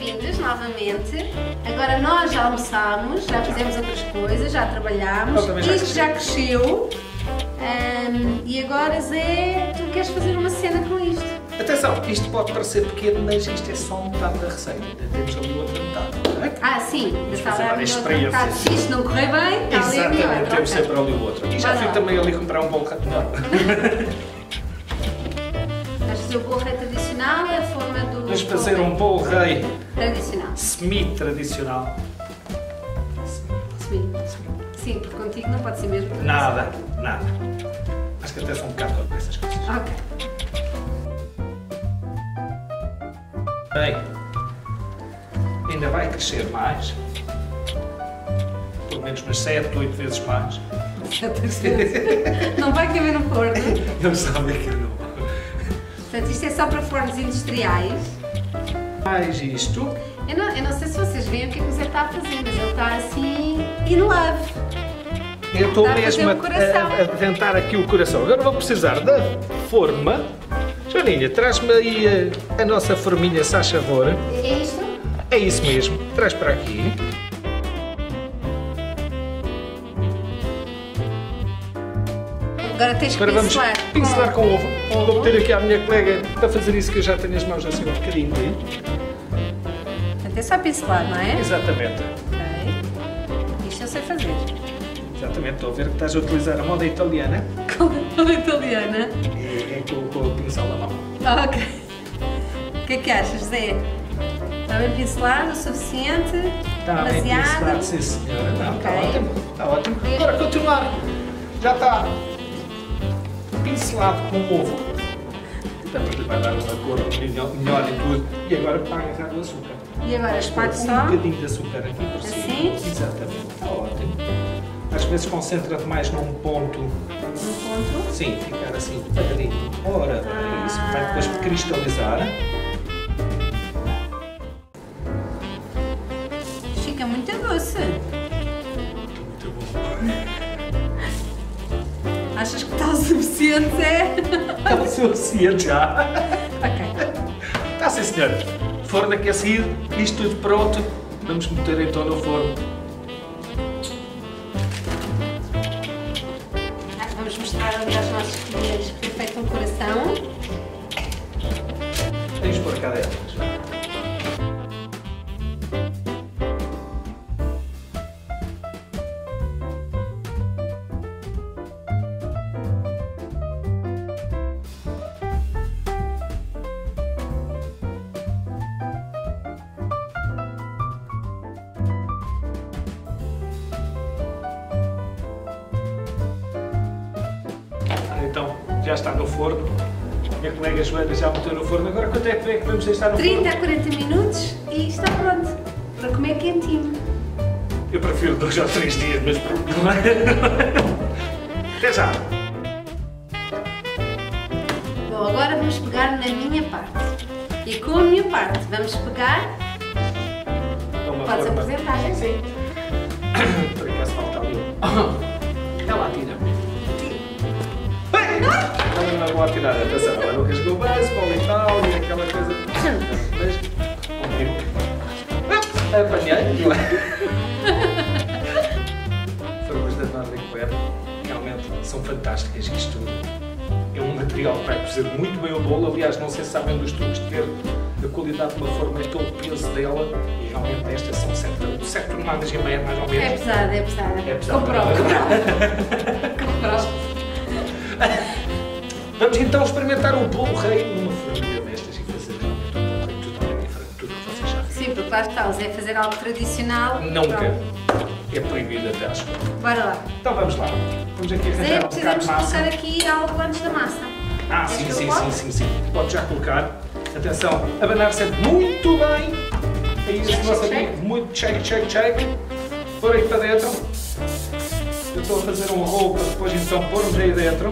bem-vindos novamente. Agora nós já almoçámos, já fizemos outras coisas, já trabalhámos, isto já cresceu. E agora, Zé, tu queres fazer uma cena com isto? Atenção, isto pode parecer pequeno, mas isto é só metade da receita. Ainda temos ali outra metade, não é? Ah, sim, fazer a outra metade. Se isto não correr bem, está ali exatamente, a temos sempre ali o outro. E já fui também ali comprar um bolo rápido. Vais fazer o bolo rei tradicional, é a forma do... Vamos fazer um bolo rei tradicional. Semi-tradicional. Semi. Sim, porque contigo não pode ser mesmo. Nada. Acho que até são um bocado para essas coisas. Ok. Bem, ainda vai crescer mais. Pelo menos umas 7, 8 vezes mais. 7 vezes. Não vai caber no forno. Eles sabem que não. Portanto, isto é só para fornos industriais. Mais isto. Eu não sei se vocês veem o que é que o Zé está a fazer, mas ele está assim in love. Eu estou mesmo a tentar aqui o coração. Agora vou precisar da forma. Joaninha, traz-me aí a nossa forminha, se faz favor. É isto? É isso mesmo. Traz para aqui. Agora tens que pincelar. Vamos pincelar com ovo. Vou pedir aqui à minha colega para fazer isso, que eu já tenho as mãos assim um bocadinho. Portanto, é só pincelar, não é? Exatamente. Ok. Isto eu sei fazer. Exatamente. Estou a ver que estás a utilizar a moda italiana. Qual a moda italiana? É com o pincel na mão. Ok. O que é que achas, Zé? Está bem pincelado o suficiente? Está bem pincelado, sim senhora. Não, okay. Está ótimo. Está ótimo. Agora continuar. Já está pincelado com o ovo. Também vai dar uma cor melhor e tudo. E agora para agarrar o açúcar. E agora esparte só? Um bocadinho de açúcar aqui por cima. Assim? Exatamente. Está ótimo. Às vezes concentra-te mais num ponto. Num ponto? Sim, ficar assim devagarinho. Ora, isso vai depois cristalizar. Fica muito doce. Muito bom. Achas que está o suficiente, Zé? É o suficiente já. Ok. Está sim, senhora. Forno aquecido, isto tudo pronto. Vamos meter então no forno. Vamos mostrar ali aos nossos clientes que foi feito um coração. Tens por cá dentro. Então, já está no forno. A minha colega Joana já meteu no forno. Agora quanto é que vamos deixar no 30 forno? a 40 minutos e está pronto. Para comer quentinho. Eu prefiro 2 ou 3 dias, mas não é? Até já! Bom, agora vamos pegar na minha parte. E com a minha parte vamos pegar... Podes apresentar? Sim. Por acaso falta ali. Ela atira. Ela não vou atirar, atenção, ela não rasgou o baseball e tal, e aquela coisa. Mas, apanhei, não é? Formas da Nordic Web realmente são fantásticas. Isto é um material que vai cozer muito bem o bolo. Aliás, não sei se sabem dos truques de ver a qualidade de uma forma e pelo peso dela. E realmente estas são 7 toneladas e meia, mais ou menos. É pesada, é pesada. É pesada. Comprova. Vamos então experimentar o bolo rei numa fornilha destas e fazer realmente um bolo rei totalmente diferente de tudo o que vocês já viram. Sim, porque lá está, o Zé fazer algo tradicional. Nunca. Pronto. É proibido até acho. Bora lá. Então vamos lá. Vamos aqui Zé, arranjar um bocado precisamos de massa. colocar aqui algo antes da massa. Ah, sim. Pode já colocar. Atenção, abanar sempre muito bem. É isso, nosso amigo. Muito check. Por aí para dentro. Eu estou a fazer um rolo para depois então pôr-nos aí dentro.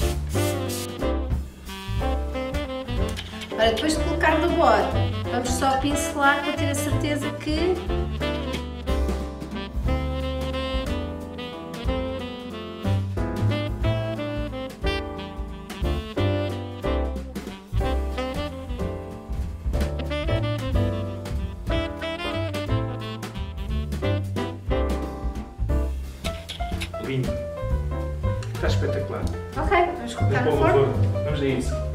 Ora, depois de colocar no bode, vamos só pincelar para ter a certeza que... Lindo. Está espetacular. Ok, vamos colocar Vamos no pôr no forno. forno. Vamos a isso.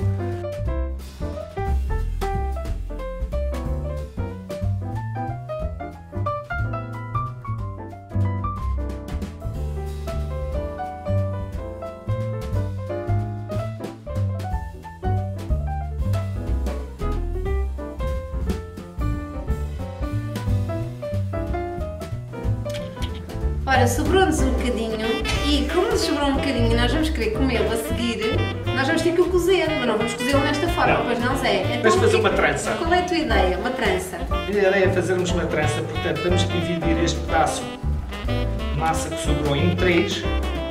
Ora, sobrou-nos um bocadinho e como nos sobrou um bocadinho e nós vamos querer comê-lo a seguir, nós vamos ter que o cozer, mas não vamos cozê-lo desta forma, Não. pois não, Zé? Então, Vamos fazer uma trança. Qual é a tua ideia? Uma trança? A ideia é fazermos uma trança, portanto vamos dividir este pedaço de massa que sobrou em 3.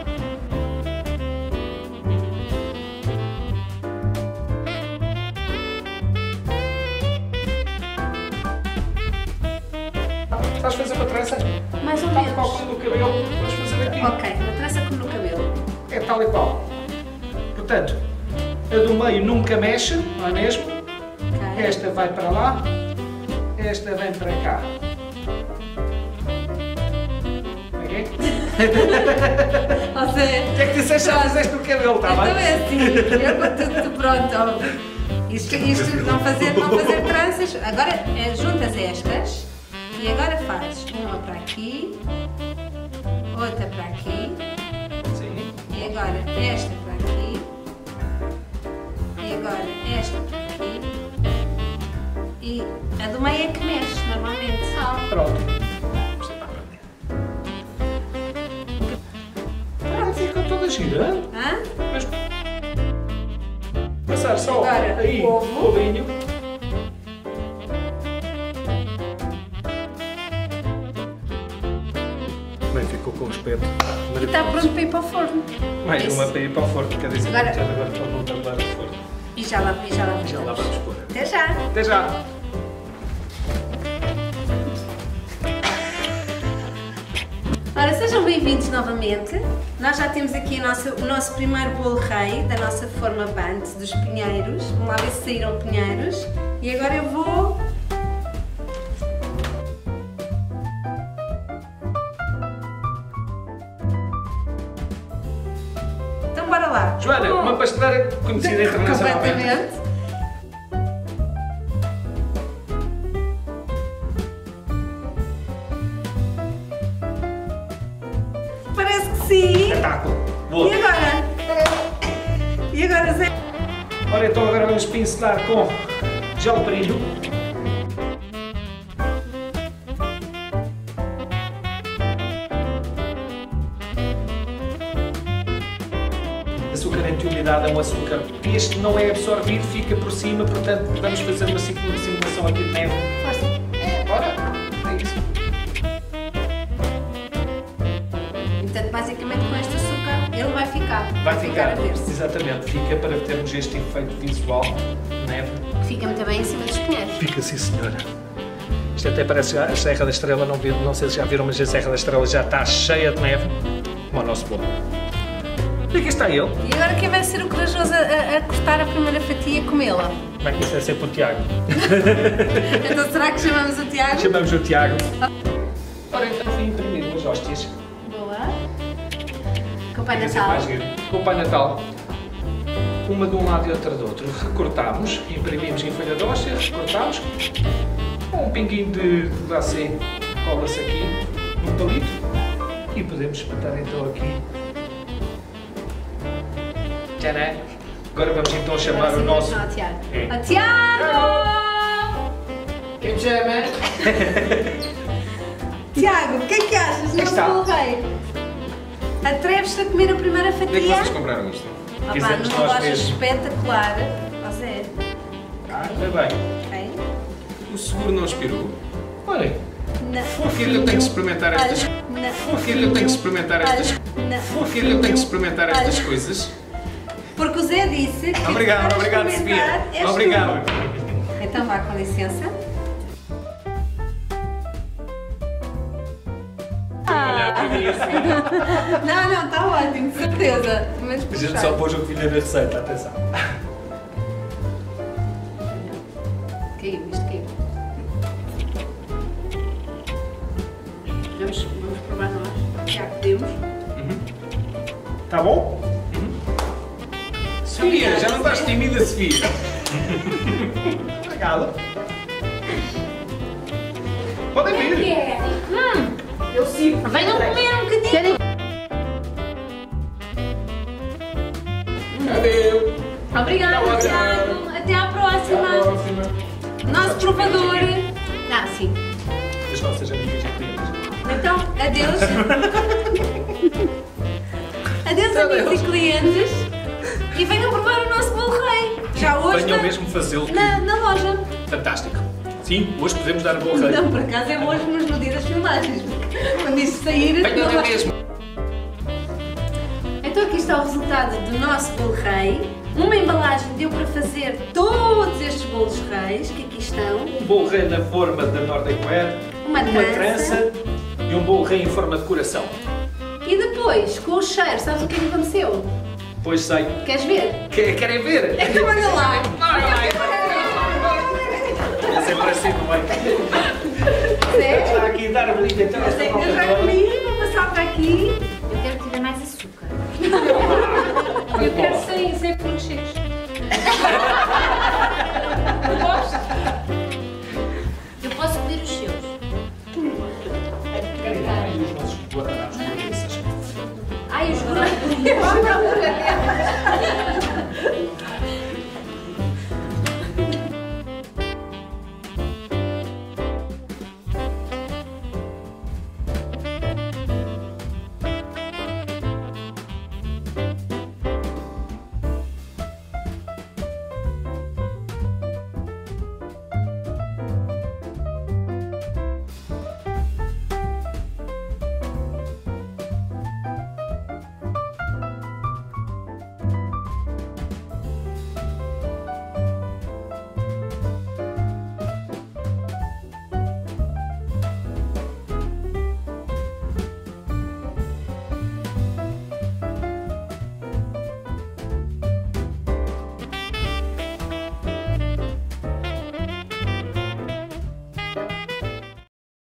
Estás a fazer uma trança? Mais ou Tal e qual menos. como no cabelo, vamos fazer aqui. Ok, uma trança como no cabelo. É tal e qual. Portanto, a do meio nunca mexe, não é mesmo? Ok. Esta vai para lá, esta vem para cá. Ok? Ó Zé, O que é que disseste? Já fizeste no cabelo, está então bem? é assim, eu tudo pronto. Ó. Isto não fazer tranças. Agora juntas estas e agora fazes uma para aqui, outra para aqui. Sim. E agora esta para aqui. E agora esta para aqui. E a do meio é que mexe, normalmente. Pronto. Você está a aprender. Ficou toda gira. Hã? Mas passar só Agora, aí o ovo. o ovinho. Bem, ficou com o espeto. E está pronto para ir para o forno. Mais Isso. uma para ir para o forno, quer dizer, Agora- agora para não tabular o forno. E já lá Já lá voltamos. vamos pôr. Até já! Até já! Ora, sejam bem-vindos novamente. Nós já temos aqui o nosso primeiro bolo rei da nossa forma Band dos pinheiros. Vamos lá ver se saíram pinheiros. E agora eu vou... Então bora lá. Joana, uma pasteleira conhecida internacionalmente. Completamente. Parece que sim. Espetáculo! Boa! E agora? E agora, Zé? Ora, então agora vamos pincelar com gel brilho. Açúcar anti-umidade é um açúcar. Este não é absorvido, fica por cima, portanto vamos fazer uma simulação aqui de neve. Força. Bora! É isso. Portanto, basicamente com este açúcar ele vai ficar. Vai ficar, a ver-se. exatamente, fica para termos este efeito visual de neve. Fica muito bem em cima dos pinheiros. Fica sim, senhora. Isto até parece a Serra da Estrela, não sei se já viram, mas a Serra da Estrela já está cheia de neve, como o nosso bolo. E aqui está ele. E agora quem vai ser o corajoso a cortar a primeira fatia e comê-la? Como é que isso é sempre o Tiago? Então será que chamamos o Tiago? Chamamos o Tiago. Ora, então fui imprimir umas hóstias. Boa. Com o Pai Quer dizer, Natal. mais giro. Com o Pai Natal. Uma de um lado e outra do outro. Recortámos, imprimimos em folha de hóstia, recortámos. Com um pinguinho de glacê, cola-se aqui num palito. E podemos espetar então aqui. Tcharam! Agora vamos então chamar Agora o sim, nosso... não, Tiago. É. Ó, Tiago! Quem me chama? Tiago, o que é que achas? Não está. bolo rei. Atreves-te a comer a primeira Onde é que fatia? vocês compraram isto? Ah, Fizemos numa nós loja mesmos. espetacular. Ó Zé. Foi bem. Ok. O seguro não expirou? Olhem. Filho, eu tenho que experimentar estas... Filho, eu tenho que experimentar estas... Filho, eu tenho que experimentar estas coisas. Porque o Zé disse que Obrigado, para obrigado, experimentar Sofia. és Obrigado. tu. Então vá, com licença. Não, está ótimo, de certeza. Mas A gente só pôs o que vinha na receita, atenção. Caiu, isto caiu. Vamos provar nós. Já que temos. Tá bom? Sofia, já não estás tímida, Sofia? Obrigado. Podem vir. Eu sigo. Venham comer um bocadinho. Adeus. Obrigada, Tiago. Até à próxima. Nosso provador. Ah, sim. As nossas amigas e clientes. Então, adeus. Adeus, amigos e clientes. E venham provar o nosso bolo rei. Já hoje. Venham mesmo fazê-lo. Na loja. Fantástico. Sim, hoje podemos dar o bolo rei. Não, por acaso é hoje no dia das filmagens. Quando isso sair. Venham na mesma. Então aqui está o resultado do nosso bolo rei. Uma embalagem deu para fazer todos estes bolos reis que aqui estão. Um bolo rei na forma da Nordic Ware. Uma trança. E um bolo rei em forma de coração. E depois, com o cheiro, sabes o que é que aconteceu? Pois sei. Queres ver? Querem ver? Então manda lá! É sempre assim, não vai? Sério? Está aqui a dar a brinca então. Eu já comi, vou passar para aqui. Eu quero que tiver mais açúcar. Eu quero sem frutos secos. Eu gosto. Eu posso pedir os seus. Querem os nossos guardanapos com linguiças? Ai, os grupos.